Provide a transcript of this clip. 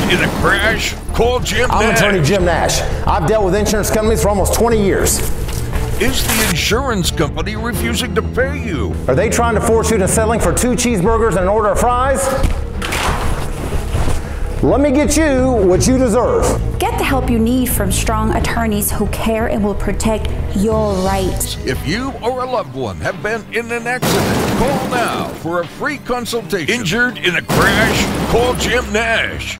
in a crash? Call Jim Nash. I'm attorney Jim Nash. I've dealt with insurance companies for almost 20 years. Is the insurance company refusing to pay you? Are they trying to force you into settling for 2 cheeseburgers and an order of fries? Let me get you what you deserve. Get the help you need from strong attorneys who care and will protect your rights. If you or a loved one have been in an accident, call now for a free consultation. Injured in a crash? Call Jim Nash.